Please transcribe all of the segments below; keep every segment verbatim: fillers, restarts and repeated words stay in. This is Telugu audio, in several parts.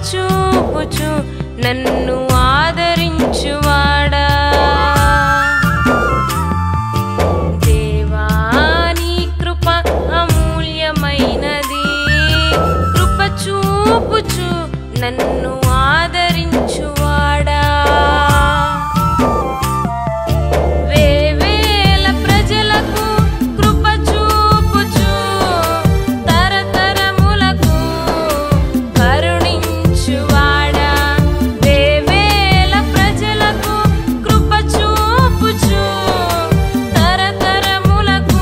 చూపుచు నన్ను ఆదరించువాడా దేవా నీ కృప అమూల్యమైనది కృప చూపుచు నన్ను ఆదరించువాడా వేవేల ప్రజలకు కృప చూపుచు తరతరములకు కరుణించువాడా వేవేల ప్రజలకు కృప చూపుచు తరతరములకు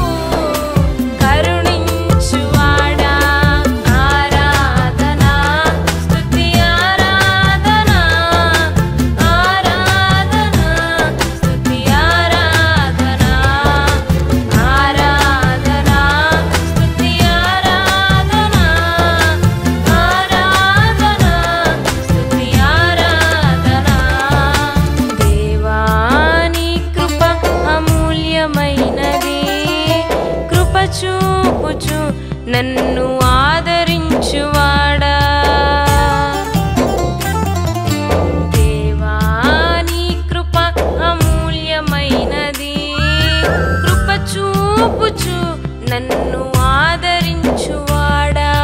కరుణించువాడా ఆరాధన స్తుతి ఆరాధన ఆరాధన స్తుతి ఆరాధన ఆరాధన స్తుతి ఆరాధన ఆరాధన స్తుతి ఆరాధన దేవా నీ కృప అమూల్యమైనది కృప చూపుచు నన్ను ఆదరించువాడా దేవా నీ కృప అమూల్యమైనది కృప చూపుచు నన్ను ఆదరించువాడా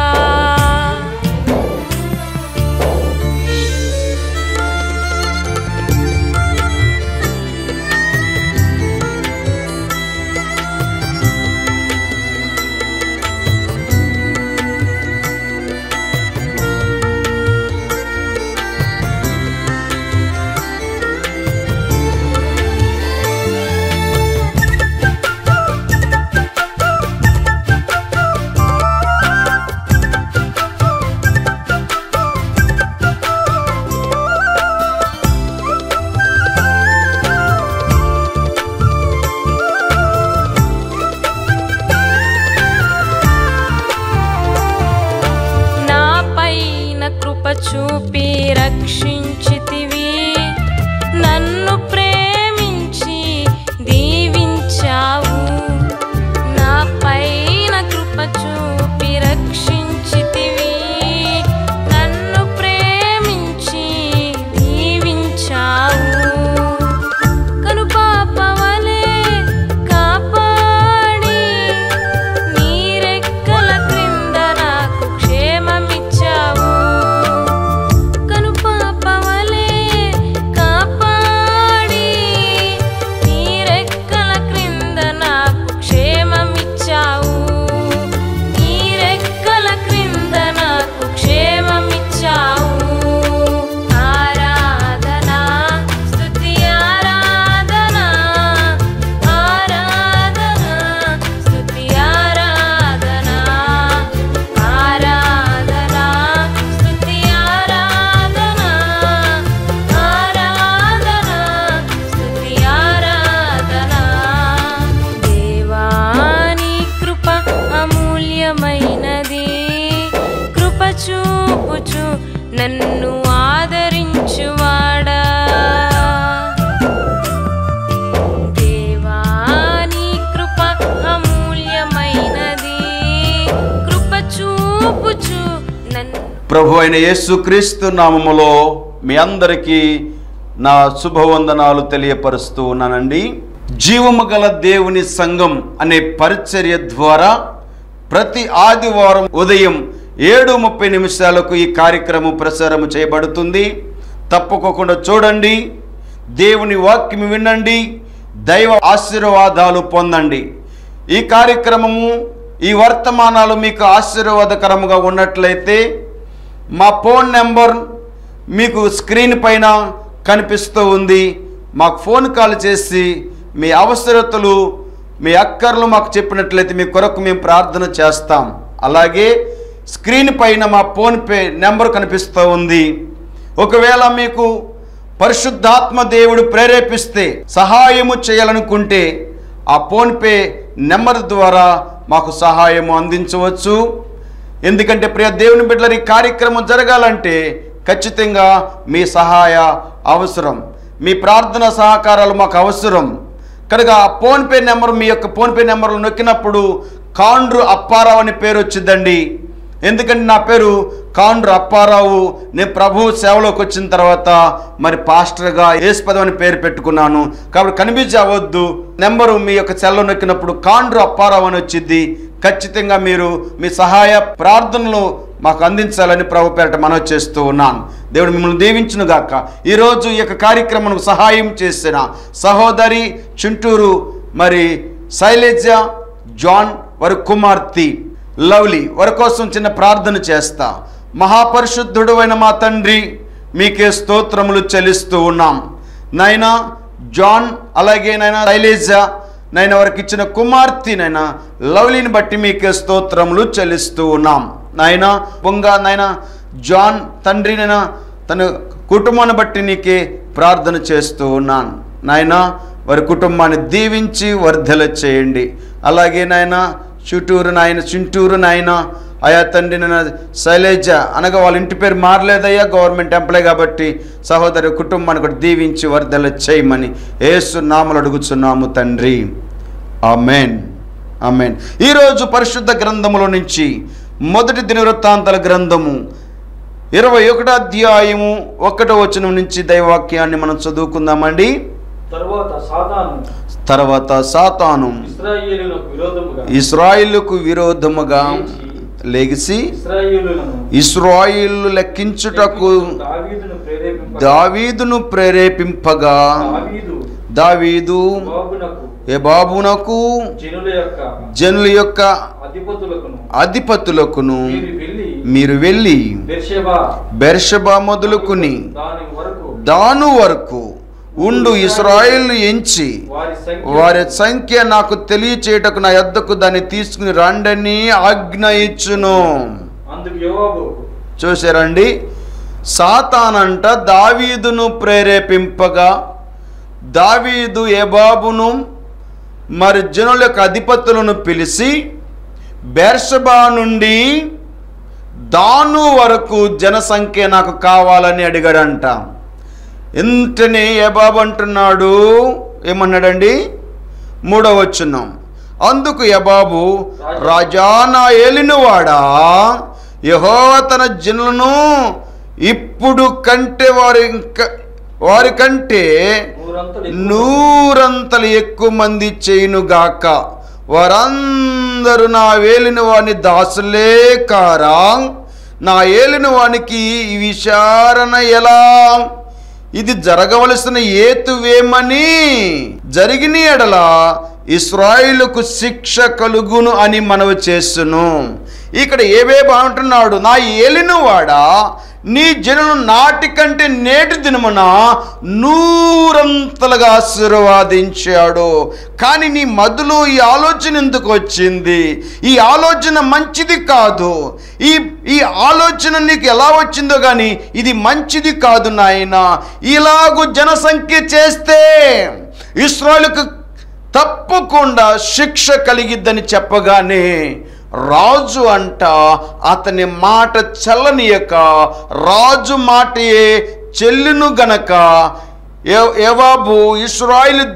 నా పైన కృప చూపి రక్షించితివి నన్ను ప్రేమించి దీవించావు నా పైన కృప చూపి రక్షించితివి నన్ను ప్రేమించి దీవించావు కనుపాపవలే కాపాడి నీ రెక్కల క్రింద నాకు క్షేమమిచ్చావు కనుపాపవలే కాపాడి నీ రెక్కల క్రింద నాకు క్షేమమిచ్చావు నీ రెక్కల క్రింద నాకు క్షేమమిచ్చావు ఆరాధన స్తుతి ఆరాధన ఆరాధన స్తుతి ఆరాధన ఆరాధన స్తుతి ఆరాధన ఆరాధన స్తుతి ఆరాధన దేవా నీ కృప అమూల్యమైనది కృప చూపుచు నన్ను ఆదరించువాడా దేవా నీ కృప అమూల్యమైనది కృప చూపుచు నన్ను ప్రభు అయిన యేసుక్రీస్తు నామములో మీ అందరికీ నా శుభవందనాలు తెలియపరుస్తూ ఉన్నానండి. జీవము గల దేవుని సంఘం అనే పరిచర్య ద్వారా ప్రతి ఆదివారం ఉదయం ఏడు ముప్పై నిమిషాలకు ఈ కార్యక్రమం ప్రసారం చేయబడుతుంది. తప్పకోకుండా చూడండి, దేవుని వాక్యం వినండి, దైవ ఆశీర్వాదాలు పొందండి. ఈ కార్యక్రమము ఈ వర్తమానాలు మీకు ఆశీర్వాదకరంగా ఉన్నట్లయితే మా ఫోన్ నెంబర్ మీకు స్క్రీన్ పైన కనిపిస్తూ ఉంది. మాకు ఫోన్ కాల్ చేసి మీ అవసరతలు మీ అక్కర్లు మాకు చెప్పినట్లయితే మీ కొరకు మేము ప్రార్థన చేస్తాం. అలాగే స్క్రీన్ పైన మా ఫోన్పే నెంబర్ కనిపిస్తూ ఉంది. ఒకవేళ మీకు పరిశుద్ధాత్మ దేవుడు ప్రేరేపిస్తే సహాయము చేయాలనుకుంటే ఆ ఫోన్పే నెంబర్ ద్వారా మాకు సహాయము అందించవచ్చు. ఎందుకంటే ప్రియ దేవుని బిడ్డల ఈ కార్యక్రమం జరగాలంటే ఖచ్చితంగా మీ సహాయ అవసరం, మీ ప్రార్థన సహకారాలు మాకు అవసరం. కనుక ఆ ఫోన్పే నెంబర్ మీ యొక్క ఫోన్పే నెంబర్లు నొక్కినప్పుడు కాండ్రు అప్పారావు అని పేరు వచ్చిందండి. ఎందుకంటే నా పేరు కాండ్రు అప్పారావు. నేను ప్రభు సేవలోకి వచ్చిన తర్వాత మరి పాస్టర్గా యేసుపదం అని పేరు పెట్టుకున్నాను. కాబట్టి కనిపించి అవ్వద్దు, నెంబరు మీ యొక్క సెల్లో నొక్కినప్పుడు కాండ్రు అప్పారావు అని వచ్చింది. ఖచ్చితంగా మీరు మీ సహాయ ప్రార్థనలు మాకు అందించాలని ప్రభు పేరట మనవి చేస్తూ ఉన్నాను. దేవుడు మిమ్మల్ని దీవించును గాక. ఈరోజు ఈ యొక్క కార్యక్రమం సహాయం చేసిన సహోదరి చుంటూరు మరి శైలజ జాన్ వారి కుమార్తె లవ్లీ వారి కోసం చిన్న ప్రార్థన చేస్తా. మహాపరిశుద్ధుడు అయిన మా తండ్రి, మీకే స్తోత్రములు చెల్లిస్తూ ఉన్నాం నాయనా. జాన్ అలాగే నాయన శైలజ నైనా వారికి ఇచ్చిన కుమార్తె నైనా లవ్లీని బట్టి మీకే స్తోత్రములు చెల్లిస్తూ ఉన్నాం నాయన. పొంగ నాయన జాన్ తండ్రి నైనా తన కుటుంబాన్ని బట్టి నీకే ప్రార్థన చేస్తూ ఉన్నాను నాయన. వారి కుటుంబాన్ని దీవించి వర్ధల చేయండి. అలాగే నాయన చుట్టూరు నాయన చుంటూరు నాయన అయా తండ్రి నాయన శైలజ అనగా వాళ్ళ ఇంటి పేరు మారలేదయ్యా, గవర్నమెంట్ ఎంప్లాయ్ కాబట్టి సహోదరి కుటుంబాన్ని కూడా దీవించి వర్ధల చేయమని యేసు నామములో అడుగుచున్నాము తండ్రి. ఆమేన్ ఆమేన్. ఈరోజు పరిశుద్ధ గ్రంథములో నుంచి మొదటి దినవృత్తాంతాల గ్రంథము ఇరవై ఒకటో అధ్యాయము ఒకటో వచనం నుంచి దైవాక్యాన్ని మనం చదువుకుందామండి. తర్వాత సాతాను తర్వాత సాతాను ఇశ్రాయేలులకు విరోధముగా ఇశ్రాయేలుకు విరోధముగా లేచి ఇశ్రాయేలులను ఇశ్రాయేలు లెక్కించుటకు దావీదును ప్రేరేపింపగా దావీదును ప్రేరేపింపగా దావీదు దావీదు యోవాబునకు యెబాబునకు జనుల యొక్క జనుల యొక్క అధిపతులకును అధిపతులకును మీరు వెళ్ళి మీరు వెళ్ళి బెర్షెబా బెర్షెబా మొదలుకుని దాని వరకు దాను వరకు ఉండు ఇశ్రాయేలు ఎంచి వారి సంఖ్య వారి సంఖ్య నాకు తెలియచేయటకు నా యొద్దకు దాన్ని తీసుకుని రండని ఆజ్ఞ ఇచ్చును. అందుకు యోవాబు చూసారండి, సాతానంట దావీదును ప్రేరేపింపగా దావీదు యెబాబును మరి జనుల యొక్క అధిపతులను పిలిచి బెర్షెబా నుండి దాను వరకు జనసంఖ్య నాకు కావాలని అడిగాడంట. వెంటనే యెబాబు అంటున్నాడు, ఏమన్నాడండి? మూడవ వచనం, అందుకు యెబాబు రాజా నా ఏలినవాడా, యెహోవా తన జనులను ఇప్పుడు కంటే వారి ఇంకా వారి కంటే నూరంతలు ఎక్కువ మంది చేయునుగాక, వారందరూ నా ఏలిన వాని దాసులే కారా, నా ఏలిన వానికి ఈ విచారణ ఎలా, ఇది జరగవలసిన ఏతువేమని జరిగిన ఎడల ఇశ్రాయేలుకు శిక్ష కలుగును అని మనవి చేస్తును. ఇక్కడ ఏవే బాగుంటున్నాడు, నా ఏలినవాడా నీ జనులు నాటి కంటే నేటి దినమున నూరంతలుగా ఆశీర్వాదించాడు. కానీ నీ మధ్యలో ఈ ఆలోచన ఎందుకు వచ్చింది? ఈ ఆలోచన మంచిది కాదు. ఈ ఈ ఆలోచన నీకు ఎలా వచ్చిందో కానీ ఇది మంచిది కాదు నాయన. ఇలాగూ జనసంఖ్య చేస్తే ఇశ్రాయేలుకు తప్పకుండా శిక్ష కలిగిద్దని చెప్పగానే రాజు అంట అతని మాట చెల్లనీయక రాజు మాటయే చెల్లును గనక యెబాబు ఇశ్రాయేలు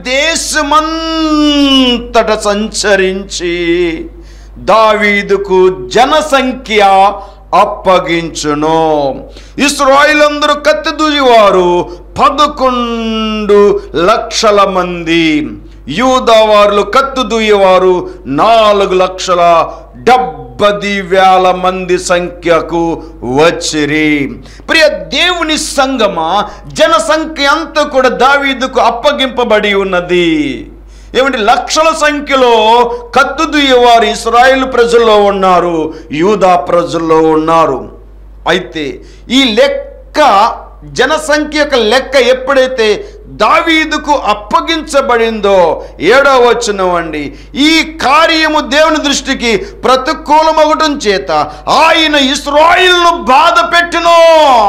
దేశమంతట సంచరించి దావీదుకు జనసంఖ్య అప్పగించును. ఇశ్రాయేలందరూ కత్తి దూయేవారు పదకొండు లక్షల మంది, యూదావారులు కత్తి దూయేవారు నాలుగు లక్షల డెబ్బది వేల మంది సంఖ్యకు వచ్చిరి. ప్రియ దేవుని సంగమా, జనసంఖ్య అంతా కూడా దావీదుకు అప్పగింపబడి ఉన్నది. ఏమంటే లక్షల సంఖ్యలో కత్తి దూయేవారు ఇశ్రాయేలు ప్రజల్లో ఉన్నారు, యూదా ప్రజల్లో ఉన్నారు. అయితే ఈ లెక్క జనసంఖ్య యొక్క లెక్క ఎప్పుడైతే దావీదుకు అప్పగించబడిందో, ఏడవ వచనం అండి, ఈ కార్యము దేవుని దృష్టికి ప్రతికూలమవటం చేత ఆయన ఇశ్రాయేలును బాధ పెట్టును.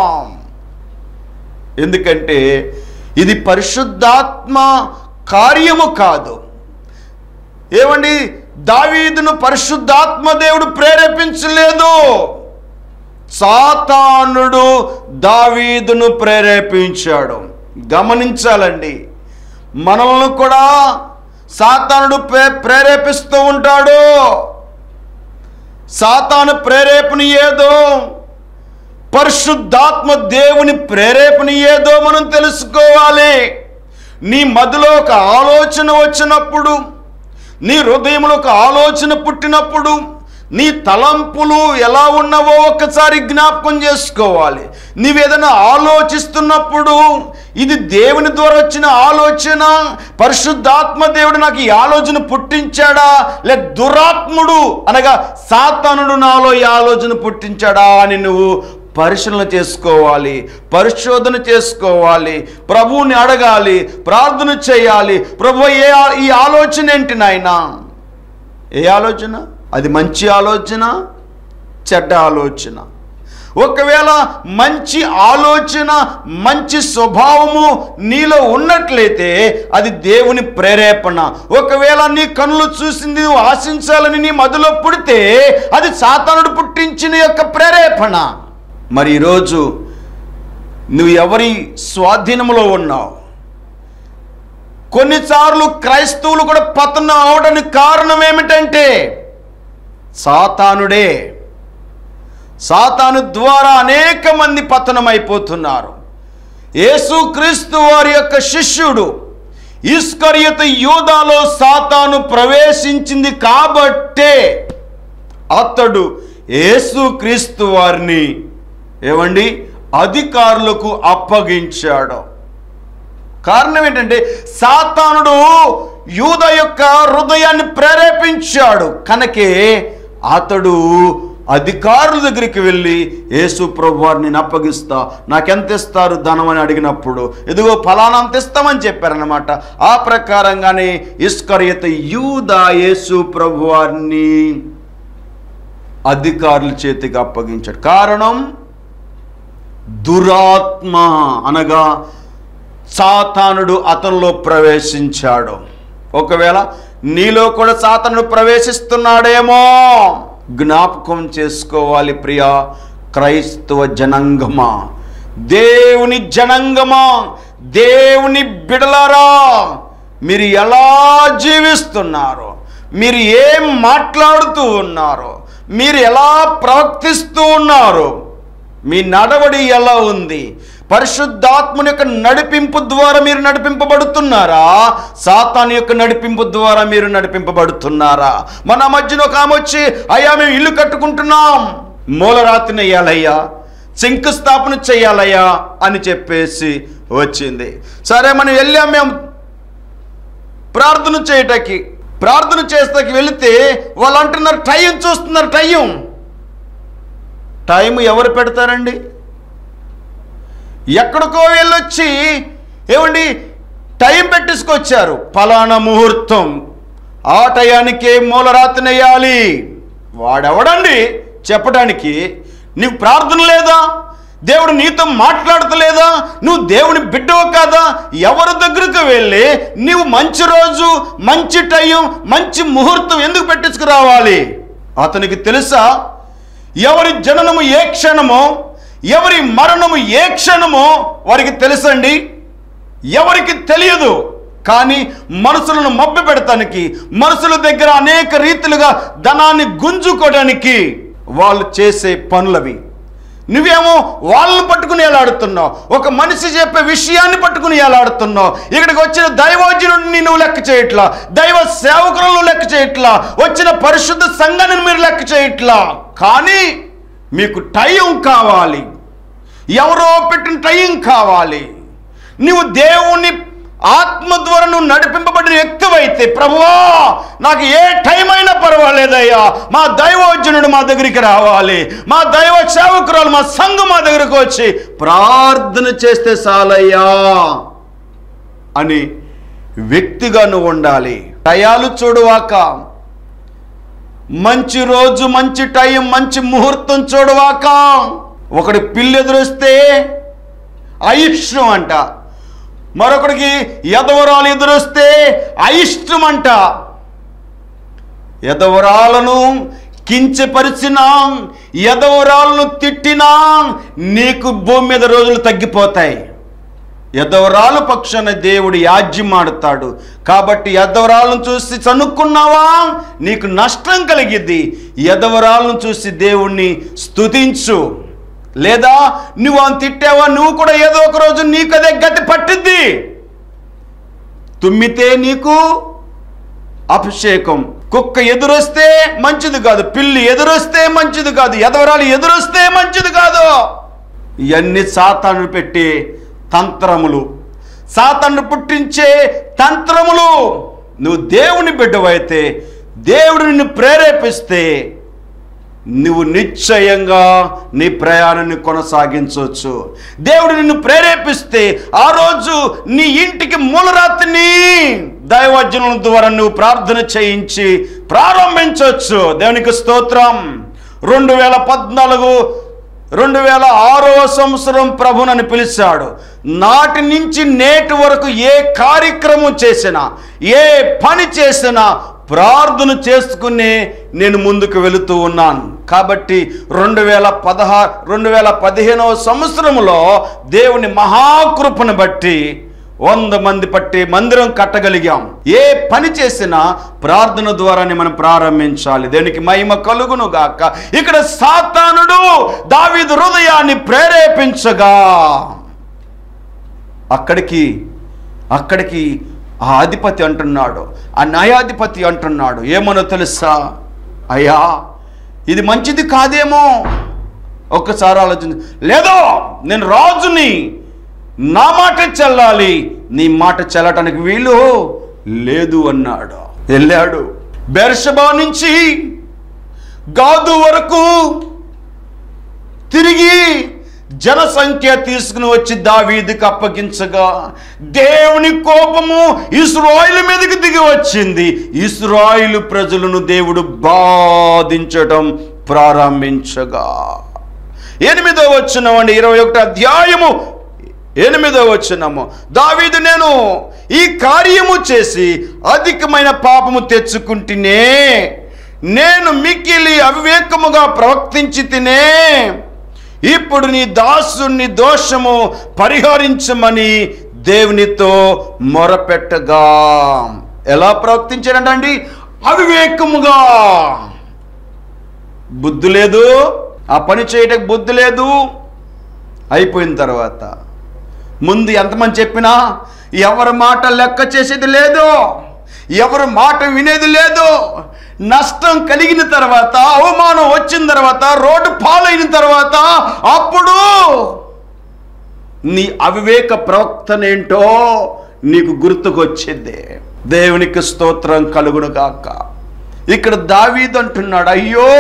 ఎందుకంటే ఇది పరిశుద్ధాత్మ కార్యము కాదు. ఏమండి, దావీదును పరిశుద్ధాత్మ దేవుడు ప్రేరేపించలేదు, సాతానుడు దావీదును ప్రేరేపించాడు. గమనించాలండి, మనల్ని కూడా సాతానుడు ప్రే ప్రేరేపిస్తూ ఉంటాడు. సాతాను ప్రేరేపణ ఏదో పరిశుద్ధాత్మ దేవుని ప్రేరేపణ ఏదో మనం తెలుసుకోవాలి. నీ మదిలో ఒక ఆలోచన వచ్చినప్పుడు, నీ హృదయంలో ఒక ఆలోచన పుట్టినప్పుడు, నీ తలంపులు ఎలా ఉన్నావో ఒక్కసారి జ్ఞాపకం చేసుకోవాలి. నీవేదైనా ఆలోచిస్తున్నప్పుడు ఇది దేవుని ద్వారా వచ్చిన ఆలోచన, పరిశుద్ధాత్మ దేవుడు నాకు ఈ ఆలోచన పుట్టించాడా, లేక దురాత్ముడు అనగా సాతానుడు నాలో ఈ ఆలోచన పుట్టించాడా అని నువ్వు పరిశీలన చేసుకోవాలి, పరిశోధన చేసుకోవాలి, ప్రభువుని అడగాలి, ప్రార్థన చేయాలి. ప్రభు ఏ ఈ ఆలోచన ఏంటి నాయనా? ఏ ఆలోచన? అది మంచి ఆలోచన, చెడ్డ ఆలోచన? ఒకవేళ మంచి ఆలోచన, మంచి స్వభావము నీలో ఉన్నట్లయితే అది దేవుని ప్రేరేపణ. ఒకవేళ నీ కన్నులు చూసింది నువ్వు ఆశించాలని నీ మదిలో పుడితే అది సాతానుడు పుట్టించిన యొక్క ప్రేరేపణ. మరి ఈరోజు నువ్వు ఎవరి స్వాధీనంలో ఉన్నావు? కొన్నిసార్లు క్రైస్తవులు కూడా పతనం అవడానికి కారణం ఏమిటంటే సాతానుడే. సాతాను ద్వారా అనేక మంది పతనమైపోతున్నారు. యేసుక్రీస్తు వారి యొక్క శిష్యుడు ఇస్కరియోతు యూదాలో సాతాను ప్రవేశించింది కాబట్టే అతడు యేసుక్రీస్తు వారిని ఏమండి అధికారులకు అప్పగించాడు. కారణం ఏంటంటే సాతానుడు యూద యొక్క హృదయాన్ని ప్రేరేపించాడు కనుకే అతడు అధికారుల దగ్గరికి వెళ్ళి యేసు ప్రభు వారిని నేను అప్పగిస్తా, నాకెంత ఇస్తారు ధనం అని అడిగినప్పుడు ఎదుగో ఫలానా అంత ఇస్తామని చెప్పారన్నమాట. ఆ ప్రకారంగానే ఇస్కరియోతు యూదా యేసు ప్రభు వారిని అధికారుల చేతికి అప్పగించాడు. కారణం దురాత్మ అనగా సాతానుడు అతనిలో ప్రవేశించాడు. ఒకవేళ నీలో కూడా సాతానుడు ప్రవేశిస్తున్నాడేమో జ్ఞాపకం చేసుకోవాలి. ప్రియ క్రైస్తవ జనాంగమా, దేవుని జనాంగమా, దేవుని బిడలారా, మీరు ఎలా జీవిస్తున్నారు, మీరు ఏం మాట్లాడుతూ ఉన్నారు, మీరు ఎలా ప్రవర్తిస్తూ ఉన్నారు, మీ నడవడి ఎలా ఉంది, పరిశుద్ధాత్మని యొక్క నడిపింపు ద్వారా మీరు నడిపింపబడుతున్నారా, సాతాను యొక్క నడిపింపు ద్వారా మీరు నడిపింపబడుతున్నారా? మన మధ్యన ఒక ఆమె వచ్చి అయ్యా మేము ఇల్లు కట్టుకుంటున్నాం, మూలరాతిని వేయాలయ్యా, శంకుస్థాపన చేయాలయ్యా అని చెప్పేసి వచ్చింది. సరే మనం వెళ్ళాం, మేము ప్రార్థన చేయటానికి ప్రార్థన చేస్తాకి వెళితే వాళ్ళు అంటున్నారు టైం చూస్తున్నారు. టైం టైం ఎవరు పెడతారండి? ఎక్కడికో వెళ్ళొచ్చి ఏమండి టైం పెట్టించుకొచ్చారు, ఫలానా ముహూర్తం, ఆ టయానికే మూలరాతిని వేయాలి. వాడెవడండి చెప్పడానికి? నీకు ప్రార్థన లేదా? దేవుడు నీతో మాట్లాడతలేదా? నువ్వు దేవుని బిడ్డవు కాదా? ఎవరి దగ్గరకు వెళ్ళి నీవు మంచి రోజు, మంచి టైం, మంచి ముహూర్తం ఎందుకు పెట్టించుకురావాలి? అతనికి తెలుసా ఎవరి జననము ఏ క్షణమో, ఎవరి మరణము ఏ క్షణమో వారికి తెలుసండి? ఎవరికి తెలియదు. కానీ మనుషులను మభ్య పెడతానికి, మనుషుల దగ్గర అనేక రీతిలుగా ధనాన్ని గుంజుకోవడానికి వాళ్ళు చేసే పనులవి. నువ్వేమో వాళ్ళని పట్టుకుని ఎలాడుతున్నావు, ఒక మనిషి చెప్పే విషయాన్ని పట్టుకుని ఎలాడుతున్నావు. ఇక్కడికి వచ్చిన దైవజనుడిని నువ్వు లెక్క చేయట్లా, దైవ సేవకులను లెక్క చేయట్లా, వచ్చిన పరిశుద్ధ సంఘాన్ని మీరు లెక్క చేయట్లా. కానీ మీకు టైం కావాలి, ఎవరో పెట్టిన టైం కావాలి. నువ్వు దేవుని ఆత్మ ద్వారా నువ్వు నడిపింపబడిన వ్యక్తివైతే, ప్రభువా నాకు ఏ టైం అయినా పర్వాలేదయ్యా, మా దైవజనుడు మా దగ్గరికి రావాలి, మా దైవ సేవకురాలు మా సంఘం మా దగ్గరికి వచ్చి ప్రార్థన చేస్తే చాలయ్యా అని వ్యక్తిగా నువ్వు ఉండాలి. టయాలు చూడవాక, మంచి రోజు, మంచి టైం, మంచి ముహూర్తం చూడవాక. ఒకటి పిల్లి ఎదురొస్తే అయిష్టం అంట, మరొకడికి ఎదవరాలు ఎదురొస్తే అయిష్టం అంట. ఎదవరాలను కించపరిచినా, ఎదవరాలను తిట్టినా నీకు భూమి మీద రోజులు తగ్గిపోతాయి. ఎదవరాలు పక్షాన దేవుడు యాజ్యం ఆడతాడు. కాబట్టి ఎదవరాలను చూసి చనుక్కున్నావా నీకు నష్టం కలిగిద్ది. ఎదవరాలను చూసి దేవుణ్ణి స్తుతించు. లేదా నువ్వు అని తిట్టావా, నువ్వు కూడా ఏదో ఒక రోజు నీకు అదే గతి పట్టిద్ది. తుమ్మితే నీకు అభిషేకం, కుక్క ఎదురొస్తే మంచిది కాదు, పిల్లి ఎదురొస్తే మంచిది కాదు, ఎదవరాలు ఎదురొస్తే మంచిది కాదు. ఇవన్నీ సాతాను పెట్టే తంత్రములు, సాతాను పుట్టించే తంత్రములు. నువ్వు దేవుని బిడ్డవైతే, దేవుడు నిన్ను ప్రేరేపిస్తే నువ్వు నిశ్చయంగా నీ ప్రయాణాన్ని కొనసాగించవచ్చు. దేవుడు నిన్ను ప్రేరేపిస్తే ఆ రోజు నీ ఇంటికి మూలరాత్రిని దైవజనుల ద్వారా నువ్వు ప్రార్థన చేయించి ప్రారంభించవచ్చు. దేవునికి స్తోత్రం. రెండు వేల పద్నాలుగు రెండు వేల ఆరవ సంవత్సరం ప్రభునని పిలిచాడు. నాటి నుంచి నేటి వరకు ఏ కార్యక్రమం చేసినా, ఏ పని చేసినా ప్రార్థన చేసుకునే నేను ముందుకు వెళుతూ ఉన్నాను. కాబట్టి రెండు వేల పదహారు రెండు వేల పదిహేనవ సంవత్సరంలో దేవుని మహాకృపను బట్టి వంద మంది పట్టి మందిరం కట్టగలిగాం. ఏ పని చేసినా ప్రార్థన ద్వారానే మనం ప్రారంభించాలి. దేనికి మహిమ కలుగును గాక. ఇక్కడ సాతానుడు దావీదు హృదయాన్ని ప్రేరేపించగా అక్కడికి అక్కడికి ఆ అధిపతి అంటున్నాడు, ఆ న్యాయాధిపతి అంటున్నాడు, ఏమనో తెలుసా, అయ్యా ఇది మంచిది కాదేమో. ఒక్కసారి ఆలోచించ, లేదో నేను రాజుని, నా మాట చెల్లాలి, నీ మాట చెల్లటానికి వీలు లేదు అన్నాడు. వెళ్ళాడు. బెర్షెబా నుంచి గాదు వరకు తిరిగి జనసంఖ్య తీసుకుని వచ్చి దావీదుకి అప్పగించగా దేవుని కోపము ఇశ్రాయేలు మీదకి దిగి వచ్చింది. ఇశ్రాయేలు ప్రజలను దేవుడు బాధించడం ప్రారంభించగా ఎనిమిదో వచనమండి, ఇరవై ఒకటి అధ్యాయము ఎనిమిదో వచనము, దావీదు నేను ఈ కార్యము చేసి అధికమైన పాపము తెచ్చుకుంటేనే, నేను మిక్కిలి అవివేకముగా ప్రవర్తించి తినే, ఇప్పుడు నీ దాసుని దోషము పరిహరించమని దేవునితో మొరపెట్టగా. ఎలా ప్రవర్తించాడండి? అవివేకముగా. బుద్ధి లేదు, ఆ పని చేయడానికి బుద్ధి లేదు. అయిపోయిన తర్వాత ముందు ఎంతమంది చెప్పినా ఎవరి మాట లెక్క చేసేది లేదు, ఎవరి మాట వినేది లేదు. నష్టం కలిగిన తర్వాత, అవమానం వచ్చిన తర్వాత, రోడ్డు పాలైన తర్వాత అప్పుడు నీ అవివేక ప్రవర్తన ఏంటో నీకు గుర్తుకొచ్చింది. దేవునికి స్తోత్రం కలుగును గాక. ఇక్కడ దావీదు అంటున్నాడు, అయ్యో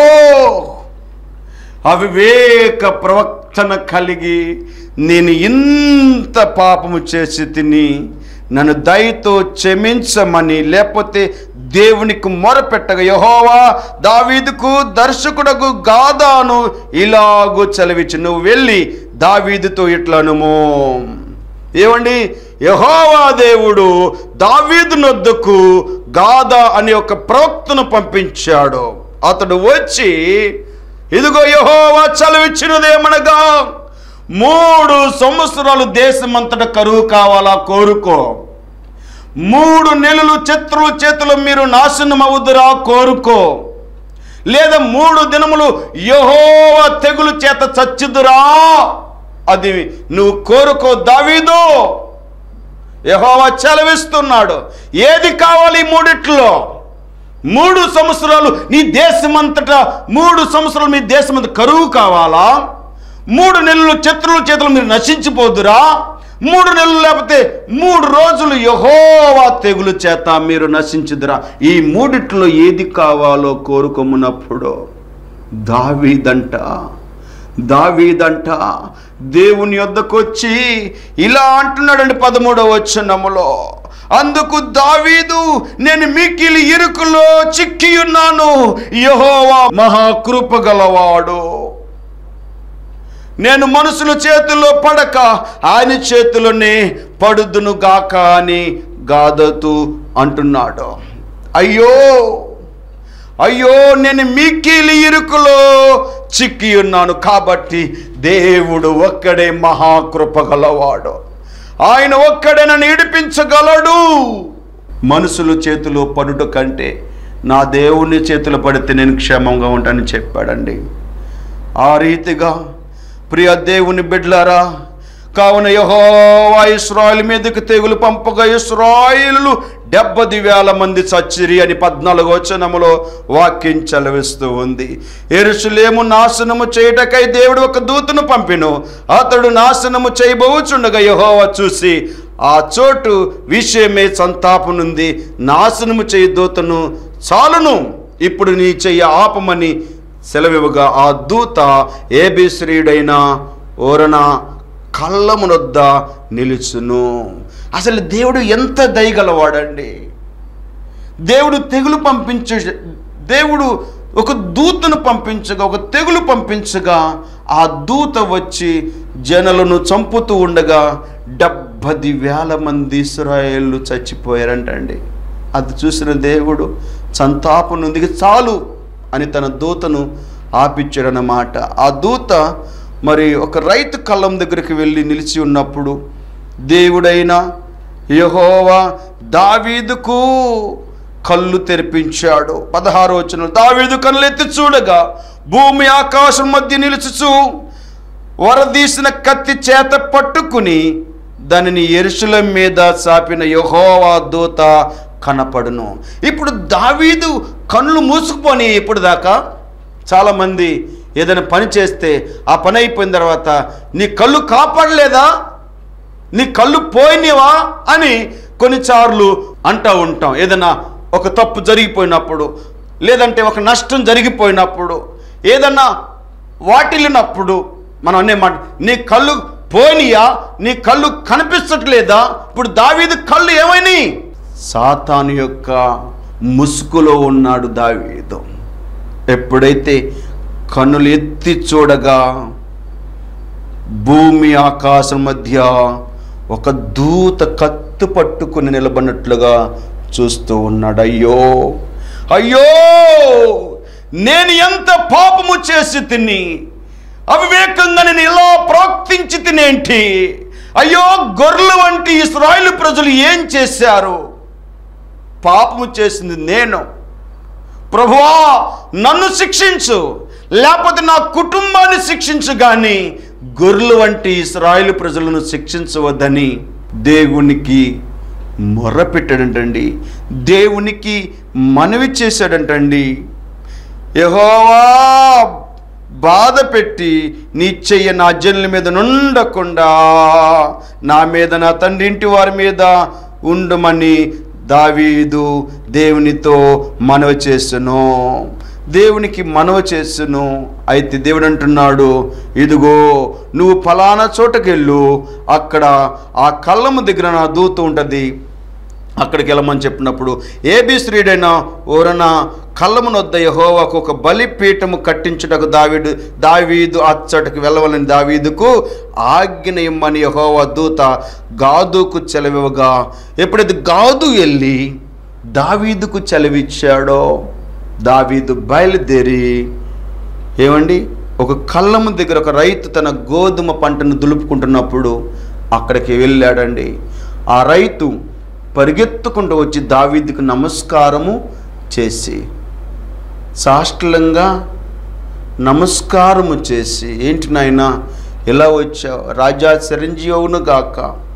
అవివేక ప్రవర్తన కలిగి నేను ఇంత పాపము చేసి తిని నన్ను దయతో క్షమించమని, లేకపోతే దేవునికి మొరపెట్టగా యెహోవా దావీదుకు దర్శకుడకు గాదాను ఇలాగూ చలవించి, నువ్వు వెళ్ళి దావీదుతో ఇట్లనుము. ఏమండి, యెహోవా దేవుడు దావీదు నొద్దకు గాదా అనే ఒక ప్రవక్తను పంపించాడు. అతడు వచ్చి, ఇదిగో యెహోవా చలవిచ్చినదేమనగా, మూడు సంవత్సరాలు దేశమంతటా కరువు కావాలా కోరుకో, మూడు నెలలు శత్రువుల చేతులు మీరు నాశనం అవుదురా కోరుకో, లేదా మూడు దినములు యెహోవా తెగులు చేత చచ్చుదురా, అది నువ్వు కోరుకో దావీదు. యెహోవా చలవిస్తున్నాడు. ఏది కావాలి మూడిట్లో? మూడు సంవత్సరాలు నీ దేశమంతటా, మూడు సంవత్సరాలు మీ దేశమంతటా కరువు కావాలా, మూడు నెలలు శత్రువుల చేతులు మీరు నశించిపోదురా, మూడు నెలలు లేకపోతే మూడు రోజులు యెహోవా తెగులు చేత మీరు నశించుదురా. ఈ మూడిట్లో ఏది కావాలో కోరుకోమున్నప్పుడు దావీదంట దావీదంట దేవుని యొద్దకు వచ్చి ఇలా అంటున్నాడండి పదమూడవ వచనములో, అందుకు దావీదు నేను మిక్కిలి ఇరుకులో చిక్కి ఉన్నాను, యెహోవా మహాకృప గలవాడు, నేను మనుషుల చేతుల్లో పడక ఆయన చేతులోనే పడుదును గాక అని గాదతు అంటున్నాడు. అయ్యో అయ్యో నేను మిక్కిలి ఇరుకులో చిక్కి ఉన్నాను. కాబట్టి దేవుడు ఒక్కడే మహాకృప గలవాడు, ఆయన ఒక్కడే నన్ను విడిపించగలడు. మనుషుల చేతిలో పడుట కంటే నా దేవుని చేతిలో పడితే నేను క్షేమంగా ఉంటానని చెప్పాడండి. ఆ రీతిగా ప్రియ దేవుని బిడ్డలారా, కావున యెహోవా ఇశ్రాయేలు మీదకి తెగులు పంపగా ఇశ్రాయేలు డెబ్బది వేల మంది చచ్చిరి అని పద్నాలుగో వచనములో వాక్యం చలవిస్తూ ఉంది. యెరూషలేము నాశనము చేయుటకై దేవుడు ఒక దూతను పంపెను. అతడు నాశనము చేయబోచుండగా యెహోవా చూసి ఆ చోటు విషయమే సంతాపనుంది, నాశనము చేయి దూతను చాలును, ఇప్పుడు నీ చెయ్యి ఆపమని సెలవివ్వగా ఆ దూత ఏబిశ్రీయుడైన ఓరన కళ్ళమునొద్ద నిలుచును. అసలు దేవుడు ఎంత దయగలవాడండి. దేవుడు తెగులు పంపించ దేవుడు ఒక దూతను పంపించగా, ఒక తెగులు పంపించగా ఆ దూత వచ్చి జనులను చంపుతూ ఉండగా డెబ్బది వేల మంది ఇశ్రాయేలు చచ్చిపోయారంటండి. అది చూసిన దేవుడు సంతాపనుంది, చాలు అని తన దూతను ఆపిచ్చాడన్నమాట. ఆ దూత మరి ఒక రైతు కళ్ళం దగ్గరికి వెళ్ళి నిలిచి ఉన్నప్పుడు దేవుడైన యెహోవా దావీదుకు కళ్ళు తెరిపించాడు. పదహారు వచనం, దావీదు కళ్ళెత్తి చూడగా భూమి ఆకాశం మధ్య నిలుచుచు వరదీసిన కత్తి చేత పట్టుకుని దానిని యెరూషలేము మీద చాపిన యెహోవా దూత కనపడును. ఇప్పుడు దావీదు కళ్ళు మూసుకుపోని. ఇప్పుడు దాకా చాలామంది ఏదైనా పని చేస్తే ఆ పని అయిపోయిన తర్వాత నీ కళ్ళు కాపాడలేదా, నీ కళ్ళు పోయినవా అని కొన్నిసార్లు అంటూ ఉంటాం. ఏదైనా ఒక తప్పు జరిగిపోయినప్పుడు, లేదంటే ఒక నష్టం జరిగిపోయినప్పుడు, ఏదన్నా వాటిల్లినప్పుడు మనం అనే మాట, నీ కళ్ళు పోయినయా, నీ కళ్ళు కనిపించట్లేదా? ఇప్పుడు దావీదు కళ్ళు ఏమైనాయి? సాతాను యొక్క ముసుగులో ఉన్నాడు దావీదు. ఎప్పుడైతే కన్నులు ఎత్తి చూడగా భూమి ఆకాశం మధ్య ఒక దూత కత్తు పట్టుకుని నిలబడినట్లుగా చూస్తూ ఉన్నాడు. అయ్యో అయ్యో, నేను ఎంత పాపము చేసి తిని, అవివేకంగా నేను ఇలా ప్రవర్తించి తినేంటి? అయ్యో, గొర్రెల వంటి ఇశ్రాయేలు ప్రజలు ఏం చేశారు? పాపము చేసింది నేను. ప్రభువా, నన్ను శిక్షించు, లేకపోతే నా కుటుంబాన్ని శిక్షించు, కానీ గొర్రెల వంటి ఇశ్రాయేలు ప్రజలను శిక్షించవద్దని దేవునికి మొర్రపెట్టాడంటండి. దేవునికి మనవి చేశాడంటండి. యెహోవా బాధ పెట్టి నీ చెయ్యి నా జనుల మీద నుండకుండా నా మీద, నా తండ్రి ఇంటి వారి మీద ఉండమని దావీదు దేవునితో మనవి చేసెను. దేవునికి మనవి చేసెను. అయితే దేవుడు అంటున్నాడు, ఇదిగో నువ్వు ఫలానా చోటకెళ్ళు, అక్కడ ఆ కళ్ళము దగ్గర నా దూత ఉంటుంది, అక్కడికి వెళ్ళమని చెప్పినప్పుడు ఏబిశ్రీయుడైన ఓరన కళ్ళమునొద్ద యెహోవాకు ఒక బలిపీఠము కట్టించుటకు దావీదు దావీదు అచ్చటికి వెళ్ళవలని దావీదుకు ఆజ్ఞ ఇమ్మని యెహోవా దూత గాదుకు చెలవివ్వగా, ఎప్పుడైతే గాదు వెళ్ళి దావీదుకు చెలవిచ్చాడో దావీదు బయలుదేరి ఏమండి ఒక కళ్ళము దగ్గర ఒక రైతు తన గోధుమ పంటను దులుపుకుంటున్నప్పుడు అక్కడికి వెళ్ళాడండి. ఆ రైతు పరిగెత్తుకుంటూ వచ్చి దావీదుకు నమస్కారము చేసి, సాష్టాంగంగా నమస్కారము చేసి, ఏంటి నాయనా ఎలా వచ్చావు? రాజా చిరంజీవును గాక,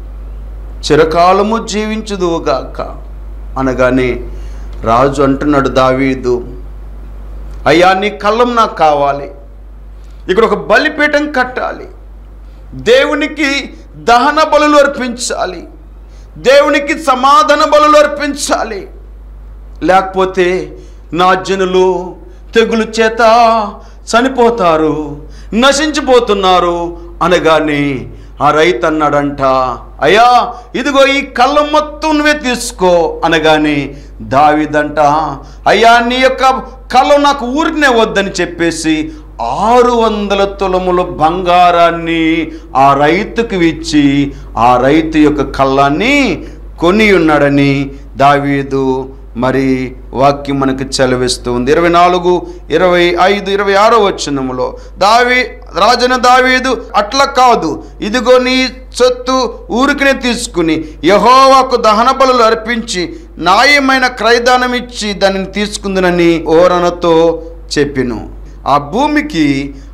చిరకాలము జీవించుదువు గాక అనగానే రాజు అంటున్నాడు, దావీదు అయ్యా నీ కళ్ళం నాకు కావాలి, ఇక్కడ ఒక బలిపీఠం కట్టాలి, దేవునికి దహన బలులు అర్పించాలి, దేవునికి సమాధాన బలులు అర్పించాలి, లేకపోతే నా జనులు తెగులు చేత చనిపోతారు, నశించిపోతున్నారు అనగానే ఆ రైతు అన్నాడంట, అయ్యా ఇదిగో ఈ కళ్ళం మొత్తం నువ్వే తీసుకో అనగానే దావీదంట, అయ్యా నీ యొక్క కళ్ళం నాకు ఊరికనే వద్దని చెప్పేసి ఆరు వందల తులముల బంగారాన్ని ఆ రైతుకు ఇచ్చి ఆ రైతు యొక్క కళ్ళాన్ని కొని ఉన్నాడని దావీదు మరి వాక్యం మనకు చలవిస్తుంది. ఇరవై నాలుగు ఇరవై ఐదు ఇరవై ఆరో వచనములో దావీ రాజన దావీదు అట్లా కాదు, ఇదిగో నీ సొత్తు ఊరికినే తీసుకుని యెహోవాకు దహన బలులు అర్పించి న్యాయమైన క్రయదానం ఇచ్చి దానిని తీసుకుందునని ఓరనతో చెప్పెను. ఆ భూమికి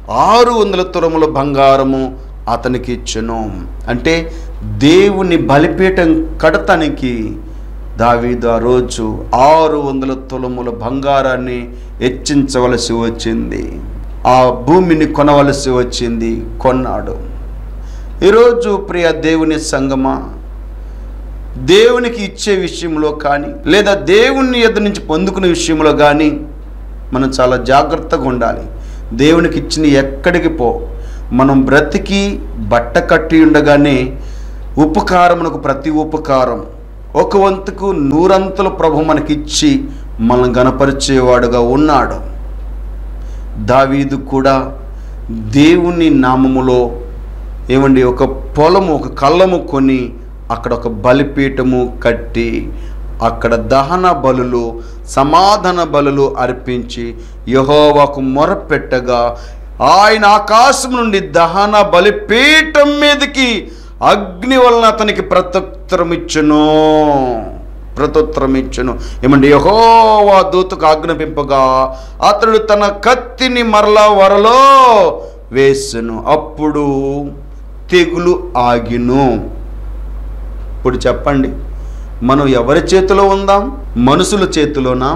ఆరు వందల తులముల బంగారము అతనికి ఇచ్చెను. అంటే దేవుని బలిపీఠం కడతానికి దావీదు ఆ రోజు ఆరు వందల తులముల బంగారాన్ని హెచ్చించవలసి వచ్చింది. ఆ భూమిని కొనవలసి వచ్చింది, కొన్నాడు. ఈరోజు ప్రియ దేవుని సంగమా, దేవునికి ఇచ్చే విషయంలో కానీ లేదా దేవుని ఎదురు నుంచి పొందుకునే విషయంలో కానీ మనం చాలా జాగ్రత్తగా ఉండాలి. దేవునికి ఇచ్చిన ఎక్కడికి పో, మనం బ్రతికి బట్ట కట్టి ఉండగానే ఉపకారమునకు ప్రతి ఉపకారం ఒక వంతుకు నూరంతుల ప్రభు మనకిచ్చి మనం గణపరిచేవాడుగా ఉన్నాడు. దావీదు కూడా దేవుని నామములో ఏమండి ఒక పొలము, ఒక కళ్ళము కొని అక్కడ ఒక బలిపీఠము కట్టి అక్కడ దహన బలులు, సమాధాన బలులు అర్పించి యెహోవాకు మొరపెట్టగా ఆయన ఆకాశం నుండి దహన బలిపీఠం మీదకి అగ్ని వలన అతనికి ప్రత్యుత్తరం ఇచ్చును ప్రత్యుత్తరం ఇచ్చును ఏమండి, యెహోవా దూతకు ఆజ్ఞాపింపగా అతడు తన కత్తిని మరలా వరలో వేసెను, అప్పుడు తెగులు ఆగిను. ఇప్పుడు చెప్పండి, మనం ఎవరి చేతిలో ఉందాం? మనుషుల చేతిలోనా?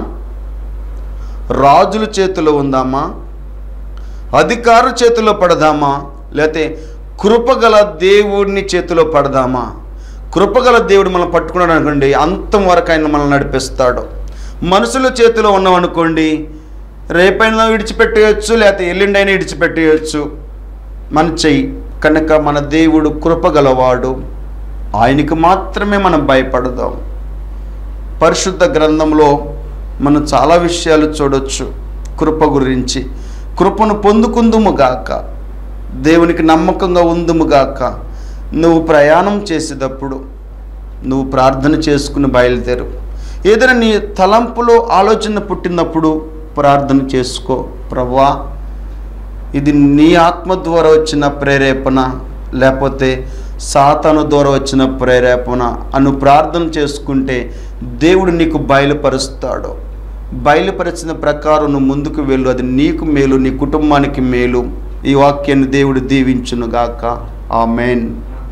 రాజుల చేతిలో ఉందామా? అధికార చేతిలో పడదామా? లేకపోతే కృపగల దేవుడిని చేతిలో పడదామా? కృపగల దేవుడు మనం పట్టుకున్నాడు అనుకోండి, అంతం వరకు ఆయన మనల్ని నడిపిస్తాడు. మనుషుల చేతిలో ఉన్నామనుకోండి, రేపైనా విడిచిపెట్టేయచ్చు, లేకపోతే ఎల్లుండైనా విడిచిపెట్టేయచ్చు మన చెయ్యి. కనుక మన దేవుడు కృపగలవాడు, ఆయనకి మాత్రమే మనం భయపడదాం. పరిశుద్ధ గ్రంథంలో మనం చాలా విషయాలు చూడొచ్చు కృప గురించి. కృపను పొందుకుందుముగాక, దేవునికి నమ్మకంగా ఉందుముగాక. నువ్వు ప్రయాణం చేసేటప్పుడు నువ్వు ప్రార్థన చేసుకుని బయలుదేరు. ఏదైనా నీ తలంపులో ఆలోచన పుట్టినప్పుడు ప్రార్థన చేసుకో, ప్రభువా ఇది నీ ఆత్మ ద్వారా వచ్చిన ప్రేరేపణ లేకపోతే సాతాను ద్వారా వచ్చిన ప్రేరేపణ అను ప్రార్థన చేసుకుంటే దేవుడు నీకు బయలుపరుస్తాడు. బయలుపరిచిన ప్రకారం నువ్వు ముందుకు వెళ్ళు, అది నీకు మేలు, నీ కుటుంబానికి మేలు. ఈ వాక్యాన్ని దేవుడు దీవించునుగాక. ఆమేన్.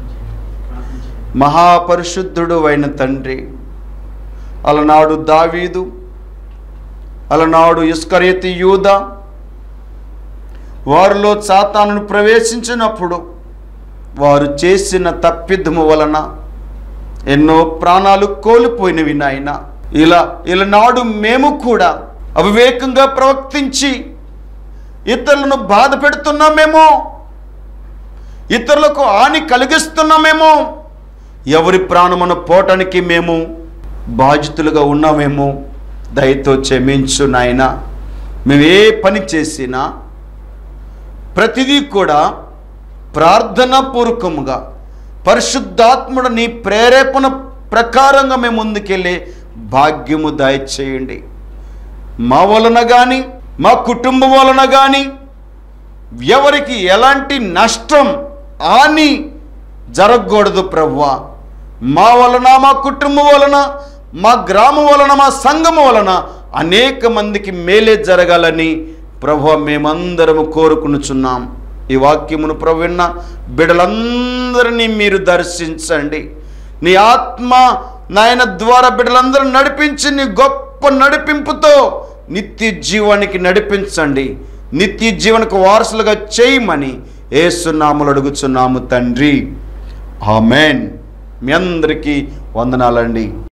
మహాపరిశుద్ధుడు అయిన తండ్రి, అలనాడు దావీదు, అలనాడు ఇస్కరియోతు యూదా వారిలో సాతానును ప్రవేశించినప్పుడు వారు చేసిన తప్పిదము వలన ఎన్నో ప్రాణాలు కోల్పోయినవి నాయన. ఇలా ఇలనాడు మేము కూడా అవివేకంగా ప్రవర్తించి ఇతరులను బాధ పెడుతున్నామేమో, ఇతరులకు హాని కలిగిస్తున్నామేమో, ఎవరి ప్రాణమును పోవటానికి మేము బాధితులుగా ఉన్నామేమో. దయతో క్షమించు నాయన. మేము ఏ పని చేసినా ప్రతిదీ కూడా ప్రార్థనా పూర్వకముగా పరిశుద్ధాత్ముడు నీ ప్రేరేపణ ప్రకారంగా మేము ముందుకెళ్ళే భాగ్యము దయచేయండి. మా వలన కానీ మా కుటుంబం వలన కానీ ఎవరికి ఎలాంటి నష్టం హాని జరగకూడదు ప్రభువా. మా వలన, మా కుటుంబం వలన, మా గ్రామం వలన, మా సంఘం వలన అనేక మందికి మేలే జరగాలని ప్రభువా మేమందరము కోరుకునుచున్నాం. ఈ వాక్యమును ప్రభు విన్న బిడ్డలందరినీ మీరు దర్శించండి. నీ ఆత్మ నాయన ద్వారా బిడ్డలందరూ నడిపించి నీ గొప్ప నడిపింపుతో నిత్య జీవానికి నడిపించండి. నిత్య జీవనకు వారసులుగా చేయమని యేసు నామములో అడుగుచున్నాము తండ్రి. ఆమేన్. మీ అందరికీ వందనాలండి.